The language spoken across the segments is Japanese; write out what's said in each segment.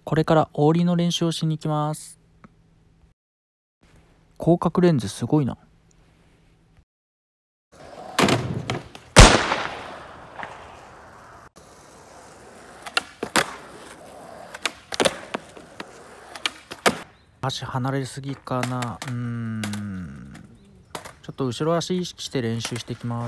これからオーリーの練習をしに行きます。広角レンズすごいな。足離れすぎかな。ちょっと後ろ足意識して練習していきます。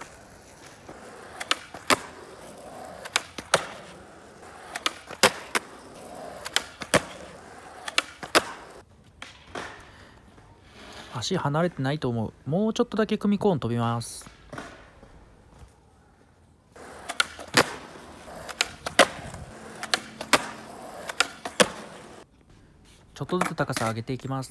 足離れてないと思う。もうちょっとだけ組コーン飛びます。ちょっとずつ高さ上げていきます。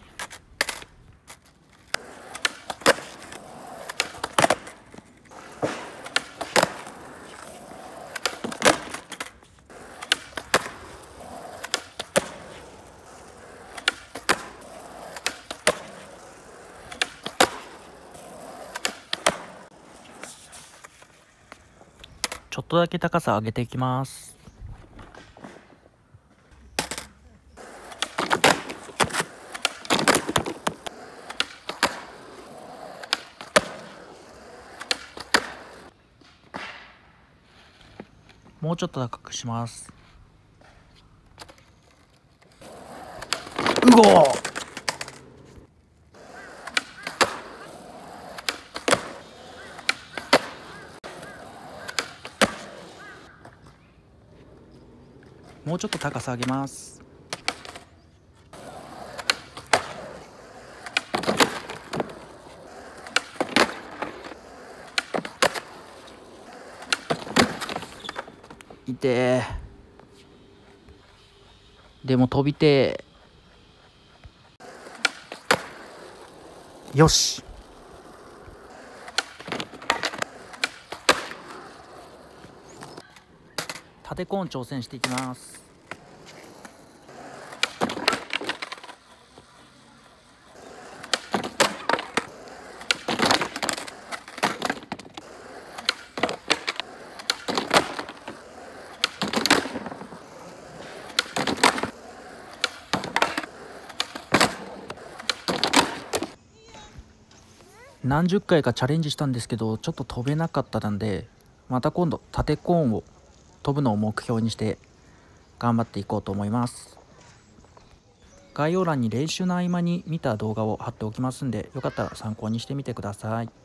ちょっとだけ高さ上げていきます。もうちょっと高くします。うごー。もうちょっと高さ上げます。いてー。でも飛びてー。よし。縦コーン挑戦していきます。何十回かチャレンジしたんですけどちょっと飛べなかったので、また今度縦コーンを飛ぶのを目標にして頑張っていこうと思います。概要欄に練習の合間に見た動画を貼っておきますんで、よかったら参考にしてみてください。